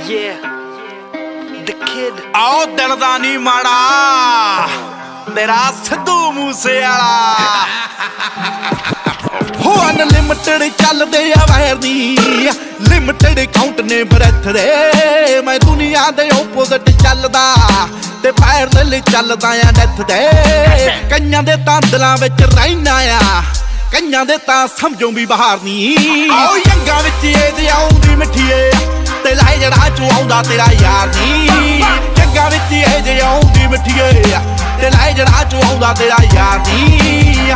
आओ दिल दा नी माड़ा तेरा सिद्धू मूसे वाला हो अनलिमिटेड चलदे आ वायर नी लिमिटेड काउंट ने ब्रैथ दे मैं दुनिया दे ओपोजिट चलदा ते पैरल चलदा आ डेथ दे कईयां दे तां दिलां विच रहिना आ कईयां दे तां समझों भी बाहर नी आओ यंगा विच ए आउंदी मिठीए ते लाई जड़ा चो आउंदा तेरा यार नी यंगा विच ए आउंदी मिठीए ते लाई जड़ा चो आउंदा तेरा यार नी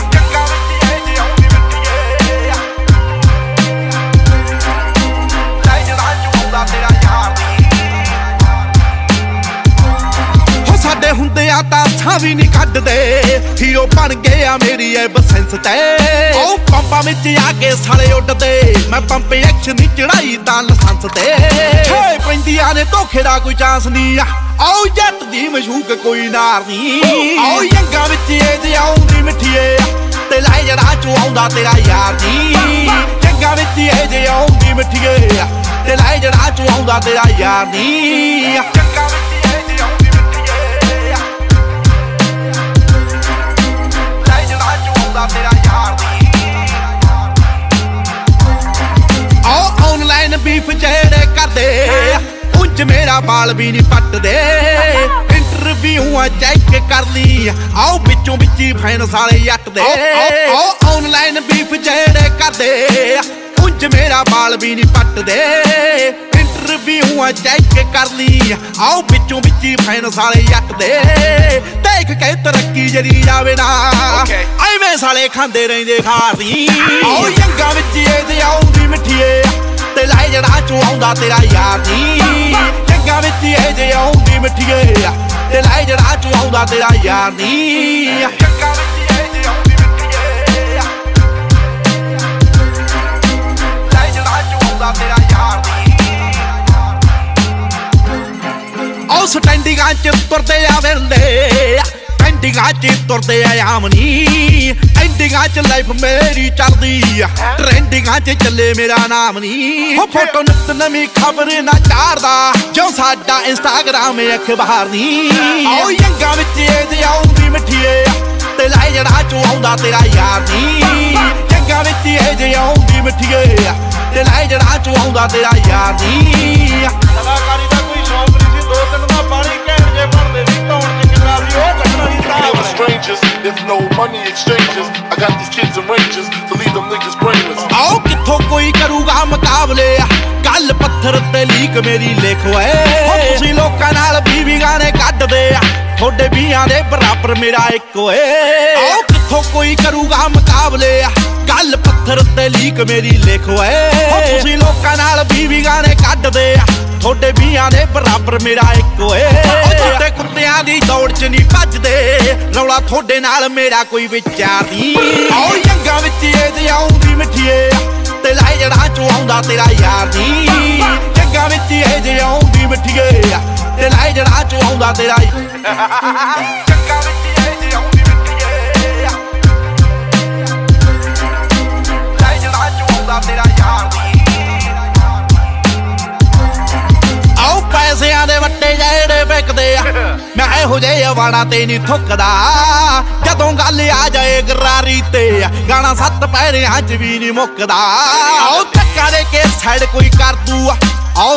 साडे हुंदे आ तां सां भी नहीं कड्डदे हीरो बन गए आ मेरी ए बसेंस ते ओ पंपां विच आके साले उड्डदे मैं पंप एक्शन दी चढ़ाई तां लसंस ते छे पैंदियां ने धोखे दा कोई चांस नहीं आओ जट दी मशूक कोई नार नहीं आओ यंगा विच ए आउंदी मिठीए ते लाई जड़ा चो आउंदा तेरा यार नी यंगा विच ए आउंदी मिठीए ते लाई जड़ा चो आउंदा तेरा यार नी ऑनलाइन बीफ जेड़े करदे उंज मेरा बाल भी नहीं पटदे इंटरव्यू चेक कर ली आओ बिचों बिची फैन साले जट दे ऑनलाइन बीफ जेड़े करदे उंज मेरा बाल भी नहीं पटदे इंटरव्यू चेक कर ली आओ बिचों बिची फैन साले जट दे देख के तरक्की जरी जावे ना एवें साले खांदे रहिंदे खारी आओ यंगा विच ए आउंदी मिठीए ते लाई जड़ा चो आउंदा तेरा यार नी यंगा विच ए आउंदी मिठीए ते लाई जड़ा चो आउंदा तेरा यार नी स्टैंडिंगां च तुरदे आ वेंदे एंडिंगां च तुरदे आ आमनी एंडिंगां च लाइफ मेरी चलदी ट्रेंडिंगां च चले मेरा नाम नी हो फोटो नित नवीं खबर ना चारदा जो साडा इंस्टाग्राम अखबार नी आओ यंगा विच ए आउंदी मिठीए ते लाई जड़ा चो आउंदा तेरा यार नी यंगा विच ए आउंदी मिठीए ते लाई जड़ा चो आउंदा तेरा यार नी कलाकारी दा कोई शौक नहीं सी दो दिन दा पानी कहण जे भरदे सी तौण च किला सी ओ कटना नी सा strangers if no money exchanges I got these kids in ranges to leave them niggas brainless आओ किथों कोई करूगा मुकाबले गल पत्थर ते लीक मेरी लिख ओए हो तुसी लोकां नाल 20 गाने कड्डदे थोड़े 20 दे बराबर मेरा एक ओए आओ किथों कोई करूगा मुकाबले गल पत्थर ते लीक मेरी लिख ओए हो तुसी लोकां नाल 20 गाने कड्डदे थोड़े 20 दे बराबर मेरा एक ओए छोटे कुत्तियां दी दौड़ च नहीं भजदे रौला थोड़े नाल मेरा कोई विचार नहीं आओ यंगा विच ए आउंदी मिठीए ते लाई जड़ा चो आउंदा तेरा यार नी यंगा विच ए आउंदी मिठीए ते लाई जड़ा चो आउंदा तेरा यंगा विच ए आउंदी मिठीए लाई जड़ा चो आउंदा तेरा यार नी आओ पैसियां दे वट्टे जेड़े विकदे मैं इहो जिहे वाड़ा ते नहीं थुकदा जदों गल आ जाए गरारी ते गाना 7 पैरियां च भी नहीं मुकदा आओ धक्का दे के साइड कोई कर दू